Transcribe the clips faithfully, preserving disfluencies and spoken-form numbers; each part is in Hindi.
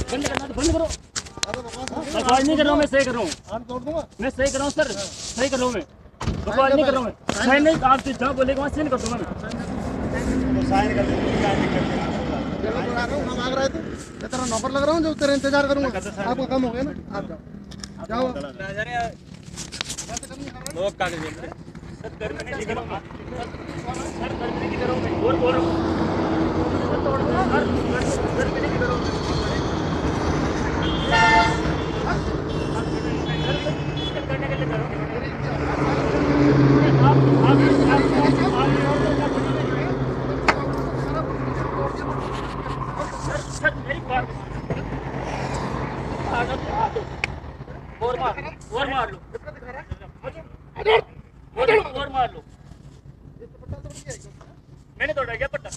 बंद करना तो बंद करो। बकवास नहीं कर रहा हूँ, मैं सही कर रहा हूँ, मैं सही कर रहा हूँ सर, सही कर रहा हूँ मैं, बकवास नहीं कर रहा हूँ मैं। साइन नहीं, आप जहाँ बोलेगा वहाँ साइन कर दूंगा मैं। साइन कर हम मांग रहे थे, मैं तेरा नौकर लग रहा हूँ जो तेरा इंतजार करूंगा। आपका काम हो गया ना, आप जाओ जाओ। लोग कागज दे रहे सर, घर में नहीं करूँगा सर, घर में नहीं करूँगा और बोल रहा हूँ तोड़ दूंगा सर, घर में नहीं करूँगा। करने के लिए करो आप आप सर मेरी बात और मार और मार लो और और मार लो। मैंने तोड़ा क्या पट्टा?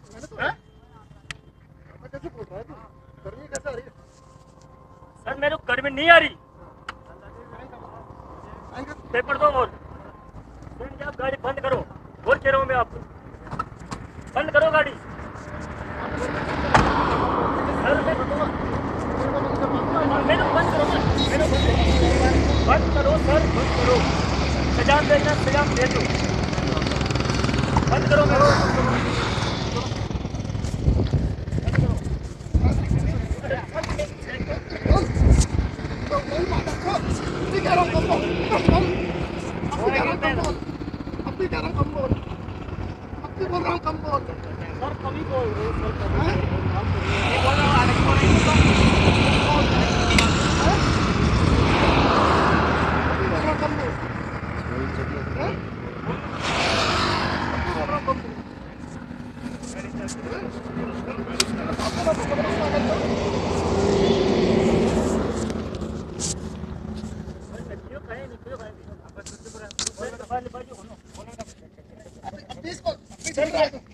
सर मेरे को गर्मी नहीं आ रही, पेपर दो और आप गाड़ी बंद करो, और कह रहा हूँ मैं आपको बंद करो गाड़ी। सर मैं मेरे को बंद करो, मेरे को बंद करो सर, बंद करो, सजान देना सजान दे दो, बंद करो मेरे अपनी कह रहा हूँ कम बोल, अपनी बोल रहा हूँ कम बोल सर, कभी बोल रहे हो सर, सर